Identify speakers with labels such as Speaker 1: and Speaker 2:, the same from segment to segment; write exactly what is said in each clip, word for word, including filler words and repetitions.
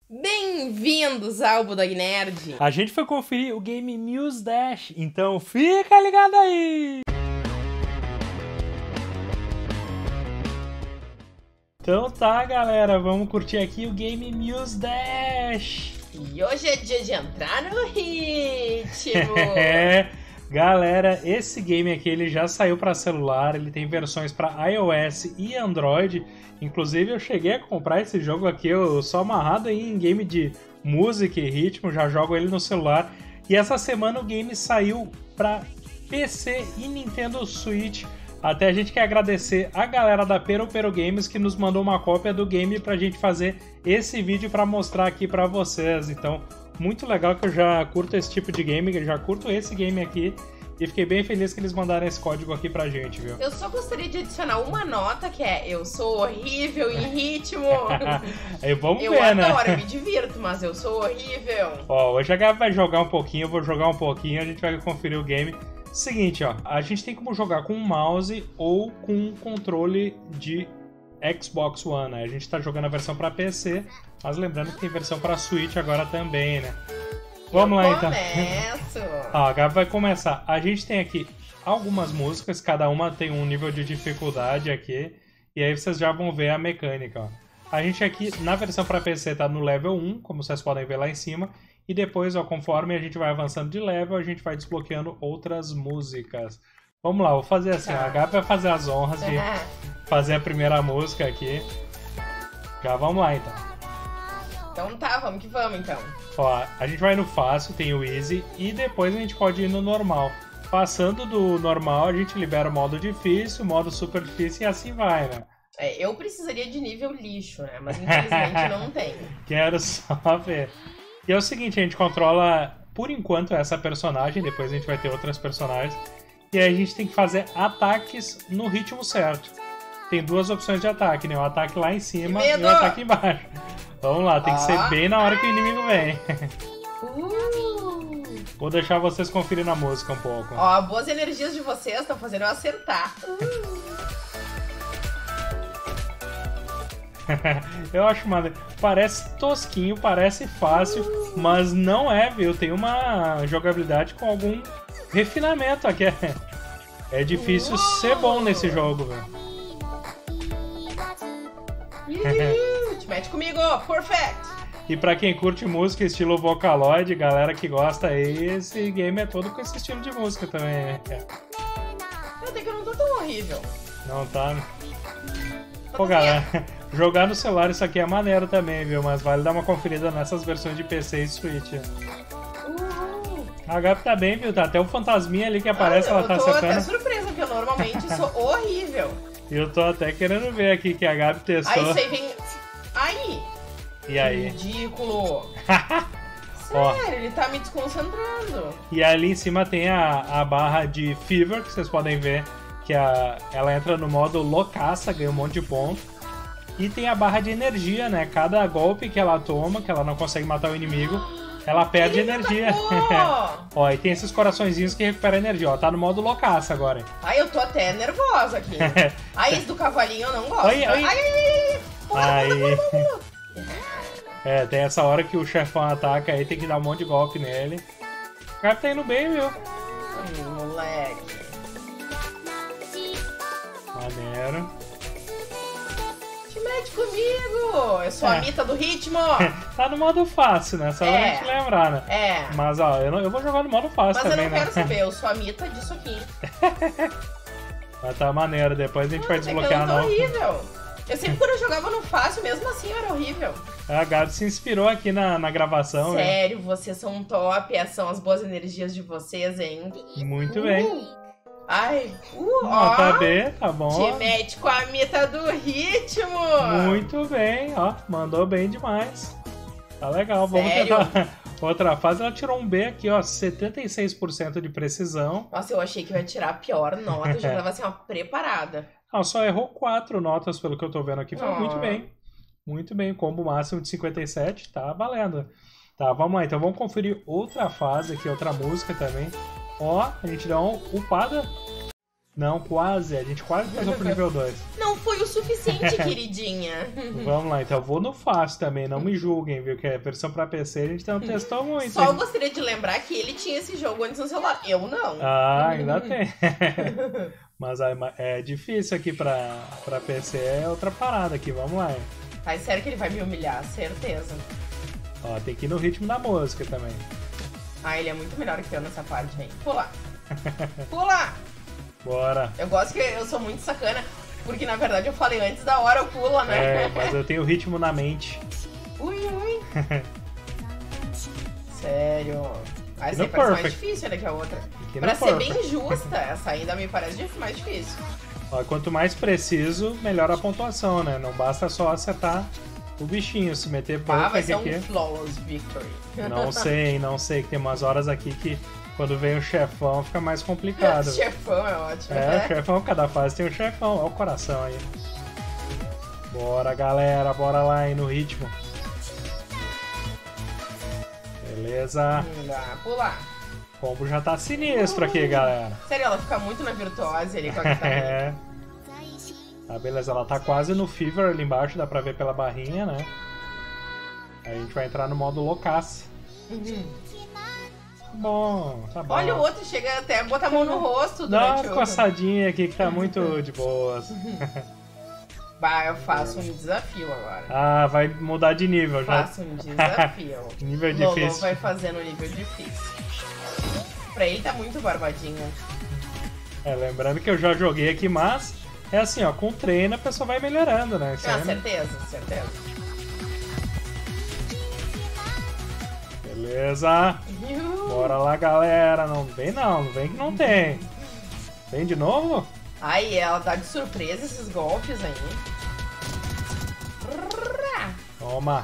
Speaker 1: Bem-vindos ao Bulldog Nerd!
Speaker 2: A gente foi conferir o game Muse Dash, então fica ligado aí! Então tá, galera, vamos curtir aqui o game Muse Dash!
Speaker 1: E hoje é dia de entrar no ritmo!
Speaker 2: É, galera, esse game aqui ele já saiu para celular, ele tem versões para iOS e Android. Inclusive eu cheguei a comprar esse jogo aqui, eu sou amarrado aí em game de música e ritmo, já jogo ele no celular. E essa semana o game saiu para P C e Nintendo Switch. Até a gente quer agradecer a galera da Pero Pero Games que nos mandou uma cópia do game pra gente fazer esse vídeo para mostrar aqui para vocês. Então, muito legal que eu já curto esse tipo de game, eu já curto esse game aqui. E fiquei bem feliz que eles mandaram esse código aqui pra gente, viu?
Speaker 1: Eu só gostaria de adicionar uma nota que é: eu sou horrível em ritmo.
Speaker 2: Aí vamos
Speaker 1: eu
Speaker 2: ver,
Speaker 1: adoro,
Speaker 2: né?
Speaker 1: eu me divirto, mas eu sou horrível.
Speaker 2: Ó, hoje a Gabi vai jogar um pouquinho, eu vou jogar um pouquinho, a gente vai conferir o game. Seguinte, ó, a gente tem como jogar com um mouse ou com um controle de Xbox One, né? A gente tá jogando a versão pra P C, mas lembrando que tem versão pra Switch agora também, né? Vamos
Speaker 1: eu
Speaker 2: lá, então.
Speaker 1: Começo.
Speaker 2: Ó, a Gabi vai começar. A gente tem aqui algumas músicas, cada uma tem um nível de dificuldade aqui, e aí vocês já vão ver a mecânica, ó. A gente aqui, na versão para P C, tá no level um, como vocês podem ver lá em cima, e depois, ó, conforme a gente vai avançando de level, a gente vai desbloqueando outras músicas. Vamos lá, vou fazer assim, ó, a Gabi vai fazer as honras de fazer a primeira música aqui. Já vamos lá, então.
Speaker 1: Então tá, vamos que vamos, então.
Speaker 2: Ó, a gente vai no fácil, tem o easy, e depois a gente pode ir no normal. Passando do normal, a gente libera o modo difícil, o modo super difícil e assim vai, né?
Speaker 1: É, eu precisaria de nível lixo, né? Mas infelizmente não tem.
Speaker 2: Quero só ver. E é o seguinte, a gente controla, por enquanto, essa personagem, depois a gente vai ter outras personagens, e aí a gente tem que fazer ataques no ritmo certo. Tem duas opções de ataque, né? O ataque lá em cima e o ataque embaixo. Vamos lá, tem que ser bem na hora que o inimigo vem.
Speaker 1: Uh.
Speaker 2: Vou deixar vocês conferirem a música um pouco.
Speaker 1: Ó, boas energias de vocês estão fazendo eu acertar. Uh.
Speaker 2: Eu acho maneiro. Parece tosquinho, parece fácil, uh. mas não é, viu? Tem uma jogabilidade com algum refinamento aqui. É difícil uh. ser bom nesse jogo, velho.
Speaker 1: Te mete comigo, perfect!
Speaker 2: E pra quem curte música estilo Vocaloid, galera que gosta aí, esse game é todo com esse estilo de música também, né?
Speaker 1: Até que eu não tô tão horrível.
Speaker 2: Não tá, né? Pô, galera, jogar no celular isso aqui é maneiro também, viu? Mas vale dar uma conferida nessas versões de P C e Switch.
Speaker 1: Uhul.
Speaker 2: A Gabi tá bem, viu? Tá até o fantasminha ali que aparece, ah, ela tá acertando.
Speaker 1: Eu tô até surpresa, porque eu normalmente sou horrível.
Speaker 2: E eu tô até querendo ver aqui que a Gabi testou.
Speaker 1: Aí você vem... Aí!
Speaker 2: E aí?
Speaker 1: Ridículo! Sério,
Speaker 2: ó,
Speaker 1: ele tá me desconcentrando.
Speaker 2: E ali em cima tem a, a barra de Fever, que vocês podem ver que a, ela entra no modo loucaça, ganha um monte de ponto. E tem a barra de energia, né? Cada golpe que ela toma, que ela não consegue matar o inimigo, ela perde
Speaker 1: ele
Speaker 2: energia. Ó, e tem esses coraçõezinhos que recuperam energia, ó. Tá no modo loucaça agora.
Speaker 1: Ai, eu tô até nervosa aqui. Ai, esse do cavalinho eu não gosto.
Speaker 2: Oi, oi.
Speaker 1: Ai, ai, ai. Pula,
Speaker 2: aí.
Speaker 1: pula, pula, pula.
Speaker 2: É, tem essa hora que o chefão ataca aí, tem que dar um monte de golpe nele. O cara tá indo bem, viu?
Speaker 1: Ai, moleque.
Speaker 2: Maneiro.
Speaker 1: Te mete comigo! Eu sou é. a Mita do ritmo!
Speaker 2: Tá no modo fácil, né? Só é. pra gente lembrar, né?
Speaker 1: É.
Speaker 2: Mas, ó, eu, não, eu vou jogar no modo fácil
Speaker 1: Mas
Speaker 2: também,
Speaker 1: né? Mas eu não
Speaker 2: né?
Speaker 1: quero saber, eu sou a Mita disso aqui.
Speaker 2: Mas tá maneiro, depois a gente
Speaker 1: não,
Speaker 2: vai desbloquear
Speaker 1: é
Speaker 2: não.
Speaker 1: horrível. Eu sempre quando eu jogava no fácil, mesmo assim eu era horrível.
Speaker 2: A Gabi se inspirou aqui na, na gravação.
Speaker 1: Sério,
Speaker 2: hein?
Speaker 1: vocês são um top, essas são as boas energias de vocês, hein?
Speaker 2: Muito
Speaker 1: uh.
Speaker 2: bem.
Speaker 1: Ai, uh,
Speaker 2: ó,
Speaker 1: ó,
Speaker 2: tá bem, tá bom.
Speaker 1: Te mete com a Mita do ritmo.
Speaker 2: Muito bem, ó, mandou bem demais. Tá legal, vamos
Speaker 1: Sério?
Speaker 2: tentar. Outra fase, ela tirou um B aqui, ó, setenta e seis por cento de precisão.
Speaker 1: Nossa, eu achei que ia tirar a pior nota, eu já tava assim, ó, preparada.
Speaker 2: Ah, só errou quatro notas, pelo que eu tô vendo aqui, foi
Speaker 1: oh.
Speaker 2: muito bem. Muito bem, combo máximo de cinquenta e sete, tá valendo. Tá, vamos lá, então vamos conferir outra fase aqui, outra música também. Ó, a gente dá uma upada. Não, quase. A gente quase passou pro nível dois.
Speaker 1: Não foi o suficiente, queridinha.
Speaker 2: Vamos lá, então eu vou no fácil também, não me julguem, viu? Que a versão pra P C a gente não testou muito.
Speaker 1: Só eu gostaria de lembrar que ele tinha esse jogo antes no celular. Eu não.
Speaker 2: Ah, ainda tem. Mas é difícil aqui pra, pra P C, é outra parada aqui, vamos lá.
Speaker 1: Ai, sério que ele vai me humilhar, certeza.
Speaker 2: Ó, tem que ir no ritmo da música também.
Speaker 1: Ah, ele é muito melhor que eu nessa parte aí. Pula! Pula!
Speaker 2: Bora!
Speaker 1: Eu gosto que eu sou muito sacana, porque na verdade eu falei antes da hora eu pulo, né?
Speaker 2: É, mas eu tenho o ritmo na mente.
Speaker 1: Ui, ui! Sério. Ah, essa aí
Speaker 2: no
Speaker 1: parece mais
Speaker 2: perfect.
Speaker 1: difícil né, que a outra.
Speaker 2: Aqui
Speaker 1: Pra
Speaker 2: no
Speaker 1: ser
Speaker 2: perfect.
Speaker 1: bem justa, essa ainda me parece dif- mais difícil.
Speaker 2: Ó, quanto mais preciso, melhor a pontuação, né? Não basta só acertar o bichinho, se meter
Speaker 1: Ah, vai
Speaker 2: perfect
Speaker 1: ser um
Speaker 2: aqui.
Speaker 1: flawless victory.
Speaker 2: Não sei, não sei, que tem umas horas aqui que quando vem o chefão fica mais complicado.
Speaker 1: Chefão é ótimo,
Speaker 2: É,
Speaker 1: né?
Speaker 2: o chefão, cada fase tem um chefão, olha o coração aí. Bora, galera, bora lá aí no ritmo. Beleza.
Speaker 1: Hum, dá, pular.
Speaker 2: O combo já tá sinistro aqui, galera.
Speaker 1: Sério, ela fica muito na virtuose ali com a guitarra.
Speaker 2: É. Tá, beleza, ela tá quase no Fever ali embaixo, dá pra ver pela barrinha, né? Aí a gente vai entrar no modo loucaça.
Speaker 1: Uhum.
Speaker 2: Bom, tá bom.
Speaker 1: Olha o outro, chega até a botar a mão no rosto
Speaker 2: Dá
Speaker 1: durante
Speaker 2: uma
Speaker 1: o...
Speaker 2: coçadinha aqui que tá muito de boas.
Speaker 1: Bah, eu faço um desafio agora.
Speaker 2: Ah, vai mudar de nível já.
Speaker 1: Faço um desafio.
Speaker 2: Nível
Speaker 1: Lolo
Speaker 2: difícil.
Speaker 1: vai fazendo nível difícil. Pra ele tá muito barbadinho.
Speaker 2: É, lembrando que eu já joguei aqui, mas é assim, ó, com treino a pessoa vai melhorando, né? Isso
Speaker 1: Ah,
Speaker 2: aí, né?
Speaker 1: certeza, certeza.
Speaker 2: Beleza.
Speaker 1: Uhul.
Speaker 2: Bora lá, galera. Não vem não, não vem que não tem. Vem de novo?
Speaker 1: Ai, ela tá de surpresa esses golpes aí.
Speaker 2: Toma.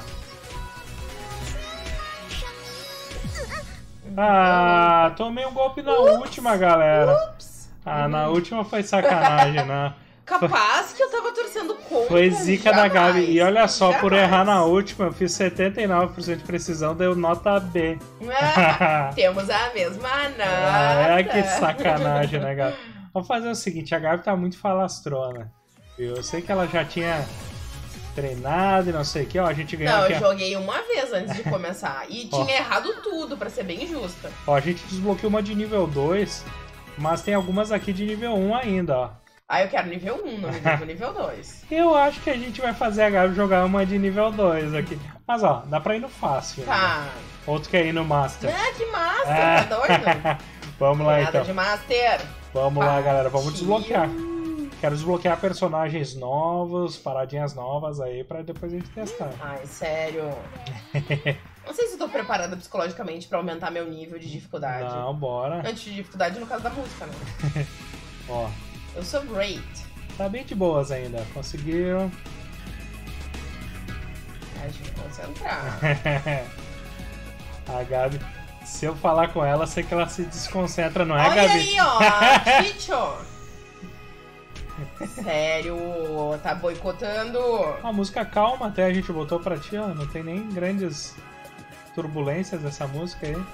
Speaker 2: Ah, tomei um golpe na
Speaker 1: Ups,
Speaker 2: última, galera.
Speaker 1: Ups.
Speaker 2: Ah, na última foi sacanagem, né?
Speaker 1: Capaz que eu tava torcendo contra.
Speaker 2: Foi zica da
Speaker 1: jamais,
Speaker 2: Gabi. E olha só, por
Speaker 1: jamais.
Speaker 2: errar na última, eu fiz setenta e nove por cento de precisão, deu nota B.
Speaker 1: Ah, temos a mesma nota.
Speaker 2: Ah, é, que sacanagem, né, Gabi? Vamos fazer o seguinte, a Gabi tá muito falastrona. Eu sei que ela já tinha treinado e não sei o que, ó, a gente ganhou
Speaker 1: Não,
Speaker 2: aqui,
Speaker 1: eu
Speaker 2: ó.
Speaker 1: joguei uma vez antes de começar. E
Speaker 2: Ó.
Speaker 1: tinha errado tudo, pra ser bem justa.
Speaker 2: Ó, a gente desbloqueou uma de nível dois, mas tem algumas aqui de nível um ainda, ó.
Speaker 1: Ah, eu quero nível um, não nível, nível dois.
Speaker 2: Eu acho que a gente vai fazer a Gabi jogar uma de nível dois aqui. Mas ó, dá pra ir no fácil. Né?
Speaker 1: Tá.
Speaker 2: Outro quer ir no Master.
Speaker 1: Ah, que massa,
Speaker 2: É.
Speaker 1: tá doido?
Speaker 2: Vamos lá
Speaker 1: Nada
Speaker 2: então.
Speaker 1: de Master.
Speaker 2: Vamos lá, galera. Vamos
Speaker 1: Partiu.
Speaker 2: desbloquear. Quero desbloquear personagens novos, paradinhas novas aí, pra depois a gente testar.
Speaker 1: Ai, sério. Não sei se eu tô preparada psicologicamente pra aumentar meu nível de dificuldade.
Speaker 2: Não, bora.
Speaker 1: Antes de dificuldade no caso da música, né?
Speaker 2: Ó,
Speaker 1: Eu sou great.
Speaker 2: tá bem de boas ainda. Conseguiram.
Speaker 1: Ai, deixa eu me concentrar.
Speaker 2: A Gabi, se eu falar com ela, sei que ela se desconcentra, não é,
Speaker 1: Olha
Speaker 2: Gabi?
Speaker 1: aí, ó. Chicho. Sério, tá boicotando.
Speaker 2: Uma música calma até a gente botou pra ti, ó. Não tem nem grandes turbulências dessa música aí.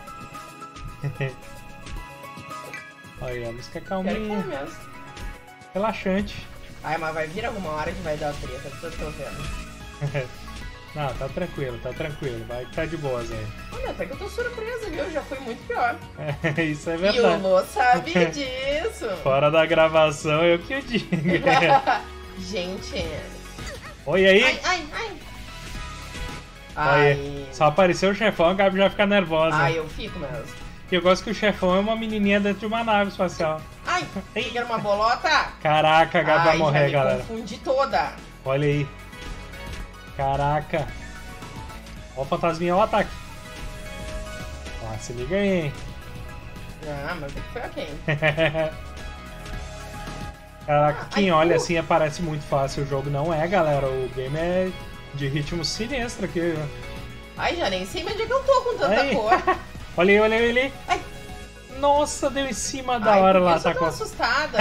Speaker 2: Olha aí, a música é
Speaker 1: Quero que é
Speaker 2: calminha,
Speaker 1: mesmo.
Speaker 2: relaxante.
Speaker 1: Ai, mas vai vir alguma hora que vai dar treta, que eu tô vendo.
Speaker 2: Não, tá tranquilo, tá tranquilo. Vai que tá de boas aí.
Speaker 1: Olha, até que eu tô surpresa, viu? Já foi muito pior.
Speaker 2: É, isso é
Speaker 1: E o
Speaker 2: verdade.
Speaker 1: Lô sabe disso.
Speaker 2: Fora da gravação, eu que o digo.
Speaker 1: Gente.
Speaker 2: Oi aí.
Speaker 1: Ai, ai, ai.
Speaker 2: Olha
Speaker 1: Ai.
Speaker 2: aí. Só apareceu o chefão, a Gabi já fica nervosa.
Speaker 1: Ai, eu fico mesmo.
Speaker 2: E eu gosto que o chefão é uma menininha dentro de uma nave espacial.
Speaker 1: Ai, que era uma bolota?
Speaker 2: Caraca, a Gabi vai
Speaker 1: Ai,
Speaker 2: morrer,
Speaker 1: já me
Speaker 2: galera.
Speaker 1: confundi toda.
Speaker 2: Olha aí. Caraca. Ó o fantasminha, ó o ataque. Ah, se liga aí, hein.
Speaker 1: Ah, mas o que foi ok.
Speaker 2: Caraca,
Speaker 1: Ah,
Speaker 2: quem
Speaker 1: ai,
Speaker 2: olha
Speaker 1: uh.
Speaker 2: assim parece muito fácil. O jogo não é, galera. O game é de ritmo sinistro aqui.
Speaker 1: Ai, já nem sei onde é que eu tô com tanta
Speaker 2: Aí.
Speaker 1: cor.
Speaker 2: Olha aí, olha aí, olha aí.
Speaker 1: Ai.
Speaker 2: Nossa, deu em cima da
Speaker 1: Ai,
Speaker 2: hora
Speaker 1: por
Speaker 2: lá,
Speaker 1: isso eu tô
Speaker 2: atacou.
Speaker 1: assustada.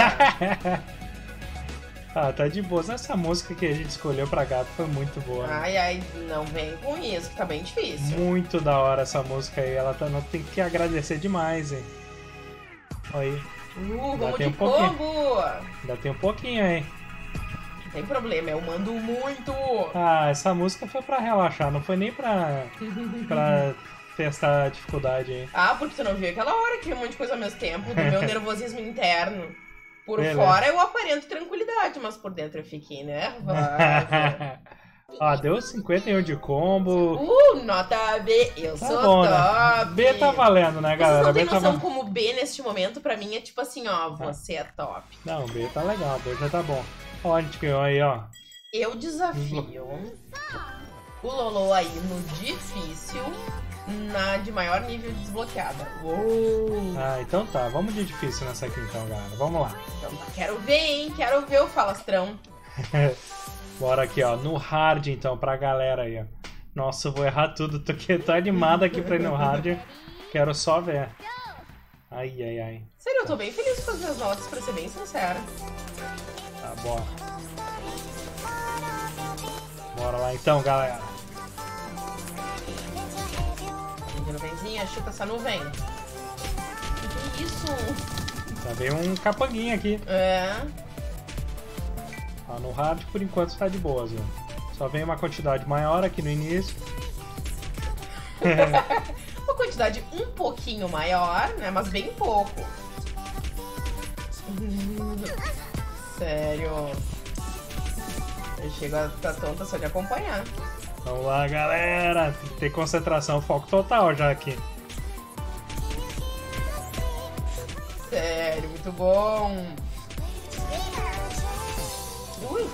Speaker 2: Ah, tá de boa. Essa música que a gente escolheu pra gato foi muito boa. Né?
Speaker 1: Ai, ai, não vem com isso, que tá bem difícil.
Speaker 2: Muito da hora essa música aí. Ela tá, não tem que agradecer demais, hein. Olha aí.
Speaker 1: Uh, vamos
Speaker 2: tem
Speaker 1: de
Speaker 2: um pouquinho.
Speaker 1: combo!
Speaker 2: Ainda tem um pouquinho, hein?
Speaker 1: Não tem problema, eu mando muito!
Speaker 2: Ah, essa música foi pra relaxar, não foi nem pra, pra testar a dificuldade aí.
Speaker 1: Ah, porque tu não viu aquela hora que vi um monte de coisa ao mesmo tempo, do meu nervosismo interno. Por
Speaker 2: Beleza.
Speaker 1: fora eu aparento tranquilidade, mas por dentro eu fiquei nervosa.
Speaker 2: Ó, deu cinquenta e um de combo.
Speaker 1: Uh, nota B, eu
Speaker 2: Tá
Speaker 1: sou
Speaker 2: bom,
Speaker 1: top!
Speaker 2: né? B tá valendo, né,
Speaker 1: Vocês
Speaker 2: galera?
Speaker 1: não têm
Speaker 2: B tá
Speaker 1: noção
Speaker 2: val-
Speaker 1: como B neste momento, pra mim, é tipo assim, ó, você é top.
Speaker 2: Não, B tá legal, B já tá bom. Ó, a gente ganhou aí, ó.
Speaker 1: Eu desafio o Lolo aí no difícil, na de maior nível desbloqueada. Uou!
Speaker 2: Ah, então tá, vamos de difícil nessa aqui então, galera. Vamos lá.
Speaker 1: Então tá, quero ver, hein? Quero ver o falastrão.
Speaker 2: Bora aqui, ó, no hard então, pra galera aí, ó. Nossa, eu vou errar tudo, tô, aqui, tô animado aqui pra ir no hard. Quero só ver. Ai, ai, ai.
Speaker 1: Sério, eu tô bem feliz com as minhas notas, pra ser bem sincera.
Speaker 2: Tá, bora. Bora lá então, galera.
Speaker 1: De nuvenzinha, chuta essa nuvem. Que que é isso?
Speaker 2: Já veio um capanguinho aqui.
Speaker 1: É.
Speaker 2: Ó, no hard, por enquanto, tá de boas, viu? Só vem uma quantidade maior aqui no início.
Speaker 1: Uma quantidade um pouquinho maior, né? Mas bem pouco. Sério. Eu chego a ficar tonta só de acompanhar.
Speaker 2: Vamos lá, galera. Tem que ter concentração, foco total já aqui.
Speaker 1: Sério, muito bom. Ui.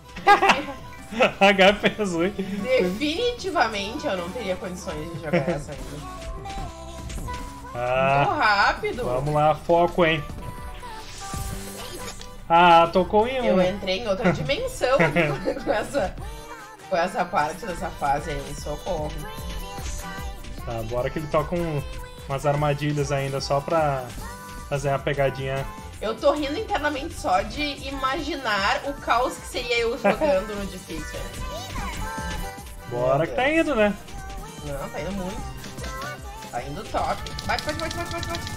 Speaker 2: H fez ruim.
Speaker 1: Definitivamente eu não teria condições de jogar essa ainda. Muito
Speaker 2: Ah,
Speaker 1: rápido.
Speaker 2: vamos lá, foco, hein. Ah, tocou em
Speaker 1: Eu
Speaker 2: um.
Speaker 1: entrei em outra dimensão com essa, com essa parte dessa fase aí. Socorro.
Speaker 2: Tá, bora que ele toca um, umas armadilhas ainda só pra fazer uma pegadinha.
Speaker 1: Eu tô rindo internamente só de imaginar o caos que seria eu jogando no difícil.
Speaker 2: Bora que tá indo, né?
Speaker 1: Não, tá indo muito. Tá indo top. Bate, bate, bate, bate, bate, bate.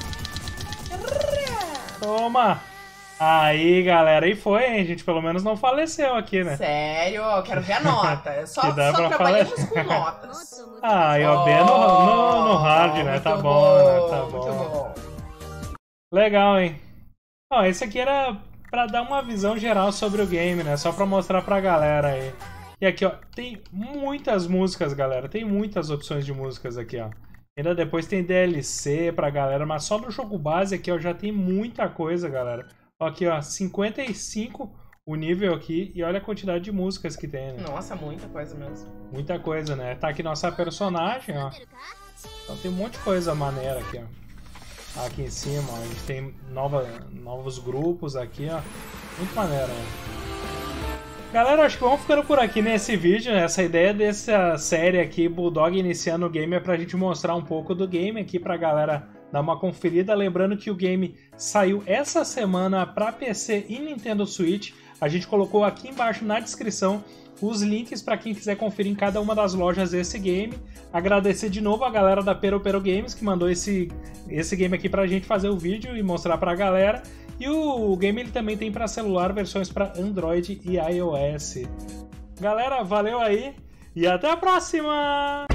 Speaker 2: Toma! Aí, galera, aí foi, hein? A gente pelo menos não faleceu aqui, né?
Speaker 1: Sério, eu quero ver a nota. Só,
Speaker 2: Que dá
Speaker 1: só
Speaker 2: pra
Speaker 1: trabalhamos
Speaker 2: falar.
Speaker 1: com notas.
Speaker 2: Ah, e ó, B no, no, no hard, né?
Speaker 1: Muito
Speaker 2: Tá bom, né? Tá
Speaker 1: Muito
Speaker 2: bom.
Speaker 1: bom.
Speaker 2: Legal, hein? Ó, esse aqui era pra dar uma visão geral sobre o game, né? Só pra mostrar pra galera aí. E aqui, ó, tem muitas músicas, galera. Tem muitas opções de músicas aqui, ó. Ainda depois tem D L C pra galera, mas só no jogo base aqui, ó, já tem muita coisa, galera. Ó, aqui, ó, cinquenta e cinco o nível aqui e olha a quantidade de músicas que tem, né?
Speaker 1: Nossa, muita coisa mesmo.
Speaker 2: Muita coisa, né? Tá aqui nossa personagem, ó. Então tem um monte de coisa maneira aqui, ó. Aqui em cima, ó, a gente tem nova, novos grupos aqui, ó. Muito maneiro, né? Galera, acho que vamos ficando por aqui nesse vídeo, né? Essa ideia dessa série aqui, Bulldog iniciando o game, é pra gente mostrar um pouco do game aqui pra galera dar uma conferida. Lembrando que o game saiu essa semana pra P C e Nintendo Switch. A gente colocou aqui embaixo na descrição os links para quem quiser conferir em cada uma das lojas desse game. Agradecer de novo a galera da Pero Pero Games que mandou esse, esse game aqui pra gente fazer o vídeo e mostrar pra galera. E o game ele também tem para celular, versões para Android e iOS. Galera, valeu aí e até a próxima!